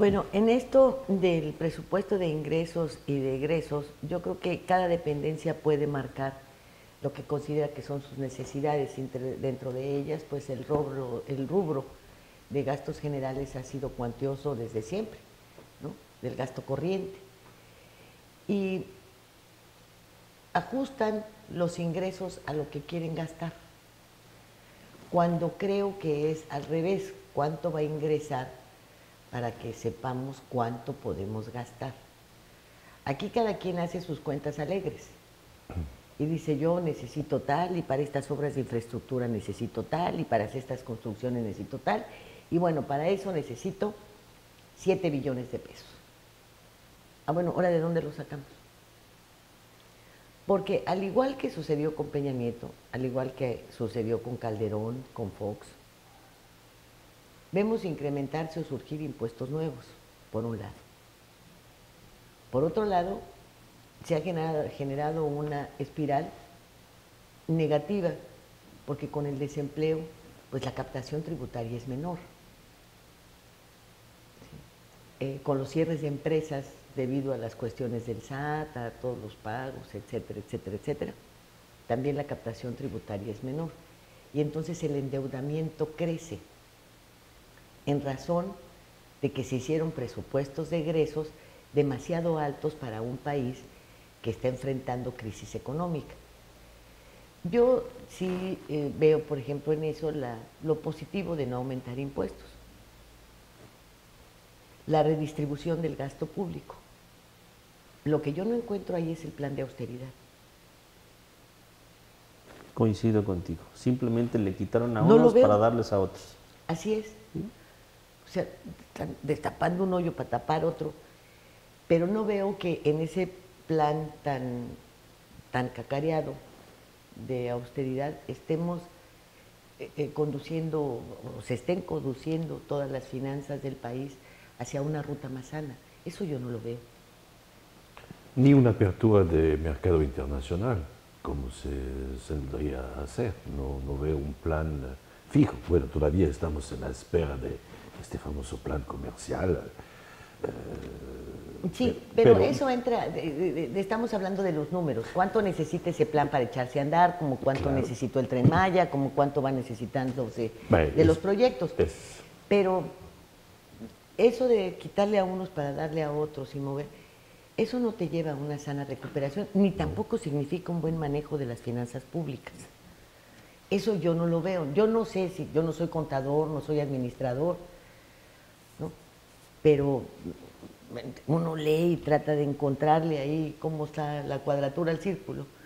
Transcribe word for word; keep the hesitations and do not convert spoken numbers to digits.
Bueno, en esto del presupuesto de ingresos y de egresos, yo creo que cada dependencia puede marcar lo que considera que son sus necesidades. Dentro de ellas, pues el rubro, el rubro de gastos generales ha sido cuantioso desde siempre, ¿no? Del gasto corriente. Y ajustan los ingresos a lo que quieren gastar. Cuando creo que es al revés, cuánto va a ingresar para que sepamos cuánto podemos gastar. Aquí cada quien hace sus cuentas alegres y dice, yo necesito tal, y para estas obras de infraestructura necesito tal, y para estas construcciones necesito tal, y bueno, para eso necesito siete billones de pesos. Ah, bueno, ¿ahora de dónde lo sacamos? Porque al igual que sucedió con Peña Nieto, al igual que sucedió con Calderón, con Fox, vemos incrementarse o surgir impuestos nuevos, por un lado. Por otro lado, se ha generado, generado una espiral negativa, porque con el desempleo, pues la captación tributaria es menor. ¿Sí? Eh, con los cierres de empresas, debido a las cuestiones del S A T, a todos los pagos, etcétera, etcétera, etcétera, también la captación tributaria es menor. Y entonces el endeudamiento crece, en razón de que se hicieron presupuestos de egresos demasiado altos para un país que está enfrentando crisis económica. Yo sí eh, veo, por ejemplo, en eso la, lo positivo de no aumentar impuestos, la redistribución del gasto público. Lo que yo no encuentro ahí es el plan de austeridad. Coincido contigo. Simplemente le quitaron a No lo unos veo. para darles a otros. Así es. ¿Sí? O sea, están destapando un hoyo para tapar otro, pero no veo que en ese plan tan, tan cacareado de austeridad estemos eh, eh, conduciendo, o se estén conduciendo todas las finanzas del país hacia una ruta más sana. Eso yo no lo veo. Ni una apertura de mercado internacional, como se, se debería hacer. No, no veo un plan fijo. Bueno, todavía estamos en la espera de este famoso plan comercial. Eh, sí, pero, pero eso entra, de, de, de, estamos hablando de los números. ¿Cuánto necesita ese plan para echarse a andar? ¿Como cuánto claro. necesitó el Tren Maya? ¿Como cuánto va necesitándose bueno, de es, los proyectos? Es. Pero eso de quitarle a unos para darle a otros y mover, eso no te lleva a una sana recuperación, ni tampoco significa un buen manejo de las finanzas públicas. Eso yo no lo veo. Yo no sé si, yo no soy contador, no soy administrador, ¿no? Pero uno lee y trata de encontrarle ahí cómo está la cuadratura al círculo.